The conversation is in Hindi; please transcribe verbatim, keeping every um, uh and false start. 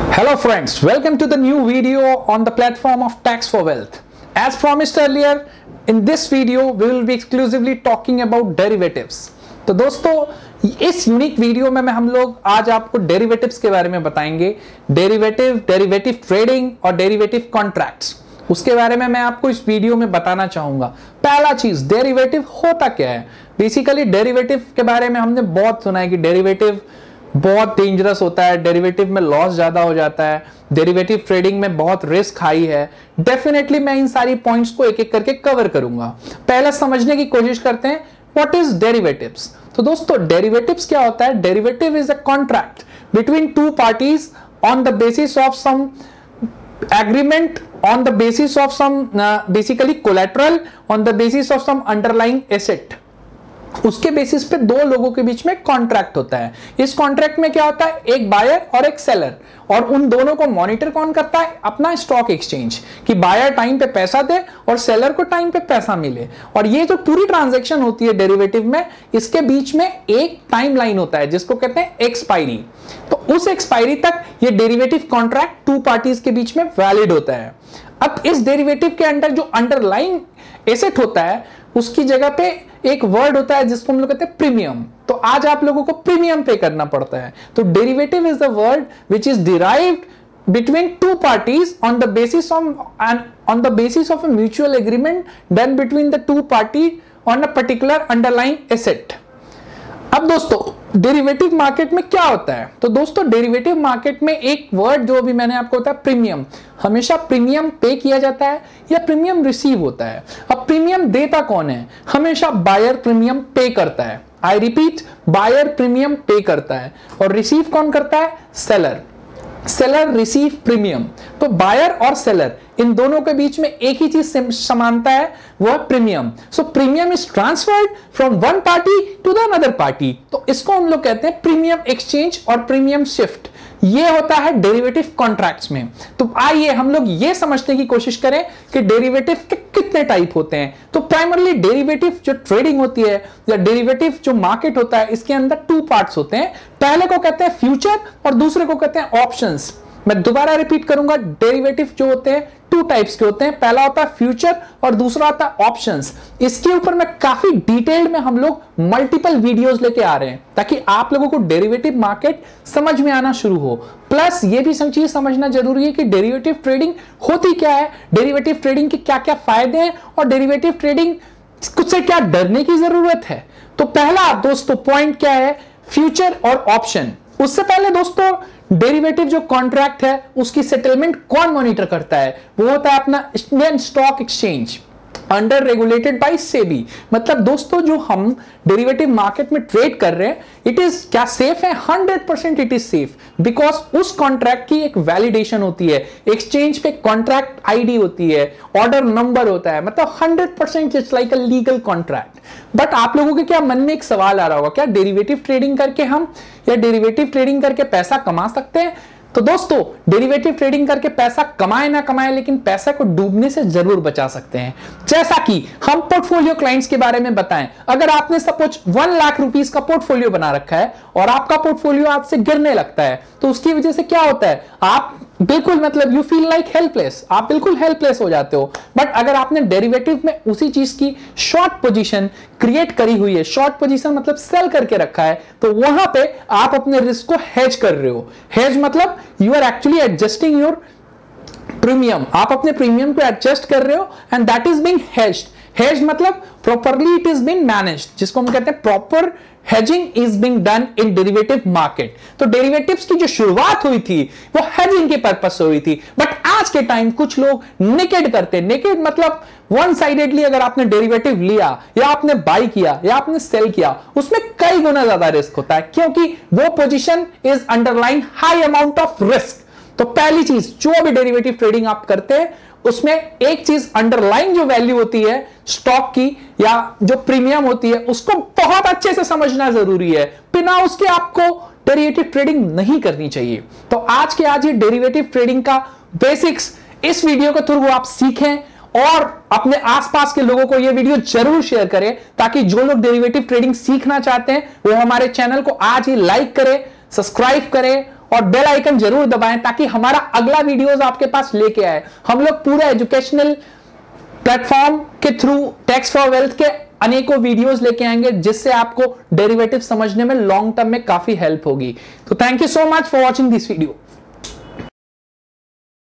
Hello friends, welcome to the new video on the platform of Tax for Wealth. As promised earlier, in this video we will be exclusively talking about derivatives. तो दोस्तों इस यूनिक वीडियो में मैं हम लोग आज आपको डेरिवेटिव्स के बारे में बताएंगे। डेरिवेटिव, डेरिवेटिव ट्रेडिंग और डेरिवेटिव कॉन्ट्रैक्ट्स, उसके बारे में मैं आपको इस वीडियो में बताना चाहूंगा। पहला चीज, डेरिवेटिव होता क्या है। बेसिकली डेरिवेटिव के बारे में हमने बहुत सुना है कि डेरिवेटिव बहुत डेंजरस होता है, डेरिवेटिव में लॉस ज्यादा हो जाता है, डेरिवेटिव ट्रेडिंग में बहुत रिस्क हाई है। डेफिनेटली मैं इन सारी पॉइंट्स को एक एक करके कवर करूंगा। पहले समझने की कोशिश करते हैं व्हाट इज डेरिवेटिव्स। तो दोस्तों डेरिवेटिव्स क्या होता है। Derivative is a contract between two parties on the basis of some agreement, on the basis of some uh, basically collateral, on the basis of some underlying asset। उसके बेसिस पे दो लोगों के बीच में कॉन्ट्रैक्ट होता है। इस कॉन्ट्रैक्ट में क्या होता है, एक बायर और एक सेलर, और उन दोनों को मॉनिटर कौन करता है, अपना स्टॉक एक्सचेंज, कि बायर टाइम पे पैसा दे और सेलर को टाइम पे पैसा मिले। और ये जो पूरी ट्रांजैक्शन होती है डेरिवेटिव में, इसके बीच में एक टाइम लाइन होता है जिसको कहते हैं एक्सपायरी। तो उस एक्सपायरी तक ये डेरिवेटिव कॉन्ट्रैक्ट टू पार्टीज के बीच में वैलिड होता है। अब इस डेरिवेटिव के अंडर जो अंडरलाइंग एसेट होता है उसकी जगह पे एक वर्ड होता है जिसको हम लोग कहते हैं प्रीमियम। तो आज आप लोगों को प्रीमियम पे करना पड़ता है। तो derivative is the word which is derived between two parties on the basis of and on the basis of a mutual agreement done between the two party on a particular underlying asset. अब दोस्तों डेरिवेटिव मार्केट में क्या होता है। तो दोस्तों डेरिवेटिव मार्केट में एक वर्ड जो अभी मैंने आपको बताया, प्रीमियम। हमेशा प्रीमियम पे किया जाता है या प्रीमियम रिसीव होता है। अब प्रीमियम देता कौन है, हमेशा बायर प्रीमियम पे करता है। आई रिपीट, बायर प्रीमियम पे करता है। और रिसीव कौन करता है, सेलर। Seller receive premium. तो बायर और सेलर इन दोनों के बीच में एक ही चीज समानता है, वह premium. So premium is transferred from one party to the another party. तो इसको हम लोग कहते हैं प्रीमियम एक्सचेंज और प्रीमियम शिफ्ट। ये होता है डेरिवेटिव कॉन्ट्रैक्ट्स में। तो आइए हम लोग ये समझने की कोशिश करें कि डेरिवेटिव के कितने टाइप होते हैं। तो प्राइमरली डेरिवेटिव जो ट्रेडिंग होती है या डेरिवेटिव जो मार्केट होता है, इसके अंदर टू पार्ट्स होते हैं। पहले को कहते हैं फ्यूचर और दूसरे को कहते हैं ऑप्शंस। मैं दोबारा रिपीट करूंगा, डेरिवेटिव जो होते हैं टू टाइप्स के होते हैं। पहला होता है फ्यूचर और दूसरा होता है ऑप्शंस। इसके ऊपर मैं काफी डिटेल्ड में हम लोग मल्टीपल वीडियोस लेके आ रहे हैं ताकि आप लोगों को डेरिवेटिव मार्केट समझ में आना शुरू हो। प्लस ये भी सब चीज समझना जरूरी है कि डेरिवेटिव ट्रेडिंग होती क्या है, डेरिवेटिव ट्रेडिंग के क्या क्या फायदे हैं और डेरिवेटिव ट्रेडिंग कुछ से क्या डरने की जरूरत है। तो पहला दोस्तों पॉइंट क्या है, फ्यूचर और ऑप्शन। उससे पहले दोस्तों डेरिवेटिव जो कॉन्ट्रैक्ट है उसकी सेटलमेंट कौन मॉनिटर करता है, वो होता है अपना Indian stock exchange, under regulated by SEBI. मतलब दोस्तों जो हम डेरिवेटिव मार्केट में ट्रेड कर रहे हैं, इट इज क्या सेफ है, hundred percent it is safe, because उस कॉन्ट्रैक्ट की एक वैलिडेशन होती है, एक्सचेंज पे कॉन्ट्रैक्ट आईडी होती है, ऑर्डर नंबर होता है, मतलब hundred percent it's like a legal contract. But आप लोगों के क्या मन में एक सवाल आ रहा होगा, क्या डेरिवेटिव ट्रेडिंग करके हम या डेरिवेटिव ट्रेडिंग करके पैसा कमा सकते हैं। तो दोस्तों डेरिवेटिव ट्रेडिंग करके पैसा कमाए ना कमाए, लेकिन पैसा को डूबने से जरूर बचा सकते हैं। जैसा कि हम पोर्टफोलियो क्लाइंट्स के बारे में बताएं, अगर आपने सपोज वन लाख रुपीस का पोर्टफोलियो बना रखा है और आपका पोर्टफोलियो आज से गिरने लगता है, तो उसकी वजह से क्या होता है, आप बिल्कुल मतलब यू फील लाइक हेल्पलेस, आप बिल्कुल हेल्पलेस हो जाते हो। बट अगर आपने डेरिवेटिव में उसी चीज की शॉर्ट पोजीशन क्रिएट करी हुई है, शॉर्ट पोजीशन मतलब सेल करके रखा है, तो वहां पे आप अपने रिस्क को हेज कर रहे हो। हेज मतलब you are actually adjusting your premium, आप अपने प्रीमियम को एडजस्ट कर रहे हो and that is being hedged. Hedge मतलब properly it is being managed, जिसको हम कहते हैं proper hedging is being done in derivative market. तो डेरिवेटिव्स की जो शुरुआत हुई थी वो हेजिंग के पर्पस से हुई थी। बट आज के टाइम कुछ लोग नेकेड करते हैं। नेकेड मतलब वन साइडेडली अगर आपने डेरिवेटिव लिया या आपने बाई किया या आपने सेल किया, उसमें कई गुना ज्यादा रिस्क होता है, क्योंकि वो position is underlying high amount of risk. तो पहली चीज, जो भी डेरिवेटिव ट्रेडिंग आप करते हैं उसमें एक चीज अंडरलाइन जो वैल्यू होती है स्टॉक की या जो प्रीमियम होती है, उसको बहुत अच्छे से समझना जरूरी है। बिना उसके आपको डेरिवेटिव ट्रेडिंग नहीं करनी चाहिए। तो आज के आज ये डेरिवेटिव ट्रेडिंग का बेसिक्स इस वीडियो के थ्रू आप सीखें और अपने आसपास के लोगों को ये वीडियो जरूर शेयर करें, ताकि जो लोग डेरिवेटिव ट्रेडिंग सीखना चाहते हैं वो हमारे चैनल को आज ही लाइक करें, सब्सक्राइब करें और बेल आइकन जरूर दबाएं ताकि हमारा अगला वीडियोस आपके पास लेके आए। हम लोग पूरा एजुकेशनल प्लेटफॉर्म के थ्रू टैक्स फॉर वेल्थ के अनेकों वीडियोस लेके आएंगे जिससे आपको डेरिवेटिव समझने में लॉन्ग टर्म में काफी हेल्प होगी। तो thank you so much for watching this video.